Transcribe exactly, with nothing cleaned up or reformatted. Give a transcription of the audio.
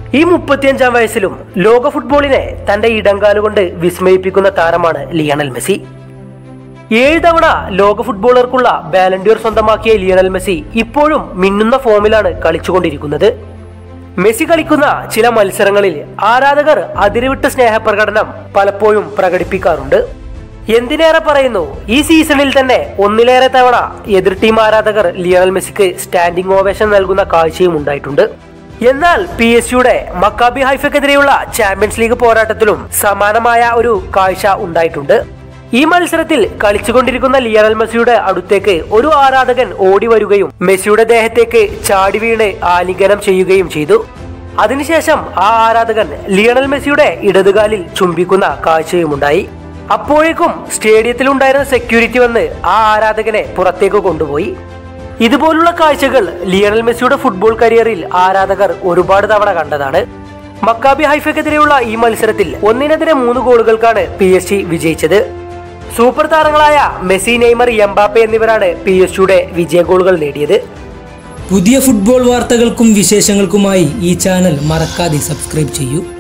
ഈ മുപ്പത്തിയഞ്ചാം വയസ്സിലും ലോക ഫുട്ബോളിനെ തന്റെ ഇടങ്കാലുകൊണ്ട് വിസ്മയിപ്പിക്കുന്ന താരമാണ് ലിയണൽ മെസ്സി. ഏഴ് തവണ ലോക ഫുട്ബോളർക്കുള്ള ബാലൻഡിയർ സ്വന്തമാക്കിയ ലിയണൽ മെസ്സി ഇപ്പോഴും മിന്നുന്ന ഫോമിലാണ് കളിച്ചുകൊണ്ടിരിക്കുന്നത്. മെസ്സി കളിക്കുന്ന ചില മത്സരങ്ങളിൽ ആരാധകർ അതിരുവിട്ട സ്നേഹപ്രകടനം പലപ്പോഴും പ്രകടിപ്പിക്കാറുണ്ട്. എന്തിനേറെ പറയുന്നു, ഈ സീസണിൽ തന്നെ ഒന്നിലേറെ തവണ എതിർ ടീം ആരാധകർ ലിയണൽ മെസ്സിക്ക് സ്റ്റാൻഡിംഗ് ഓവേഷൻ നൽകുന്ന കാഴ്ചയും ഉണ്ടായിട്ടുണ്ട്. എന്നാൽ പി എസ് യുടെ മക്കാബി ഹൈഫയ്ക്കെതിരെയുള്ള ചാമ്പ്യൻസ് ലീഗ് പോരാട്ടത്തിലും സമാനമായ ഒരു കാഴ്ച ഉണ്ടായിട്ടുണ്ട്. ഈ മത്സരത്തിൽ കളിച്ചുകൊണ്ടിരിക്കുന്ന ലിയണൽ മെസ്സിയുടെ അടുത്തേക്ക് ഒരു ആരാധകൻ ഓടി വരികയും മെസ്സിയുടെ ദേഹത്തേക്ക് ചാടി വീണ് ആലിംഗനം ചെയ്യുകയും ചെയ്തു. അതിനുശേഷം ആ ആരാധകൻ ലിയണൽ മെസ്സിയുടെ ഇടതുകാലിൽ ചുംബിക്കുന്ന കാഴ്ചയുമുണ്ടായി. അപ്പോഴേക്കും സ്റ്റേഡിയത്തിലുണ്ടായിരുന്ന സെക്യൂരിറ്റി വന്ന് ആ ആരാധകനെ പുറത്തേക്ക് കൊണ്ടുപോയി. ഇതുപോലുള്ള കാഴ്ചകൾ ലിയണൽ മെസ്സിയുടെ ഫുട്ബോൾ കരിയറിൽ ആരാധകർ ഒരുപാട് തവണ കണ്ടതാണ്. മക്കാബി ഹൈഫയ്ക്കെതിരെയുള്ള ഈ മത്സരത്തിൽ ഒന്നിനെതിരെ മൂന്ന് ഗോളുകൾക്കാണ് പി എസ് ജി വിജയിച്ചത്. സൂപ്പർ താരങ്ങളായ മെസ്സി, നെയ്മർ, എംബാപ്പെ എന്നിവരാണ് പി എസ് ജിയുടെ വിജയ ഗോളുകൾ നേടിയത്. പുതിയ ഫുട്ബോൾ വാർത്തകൾക്കും വിശേഷങ്ങൾക്കുമായി ഈ ചാനൽ മറക്കാതെ സബ്സ്ക്രൈബ് ചെയ്യൂ.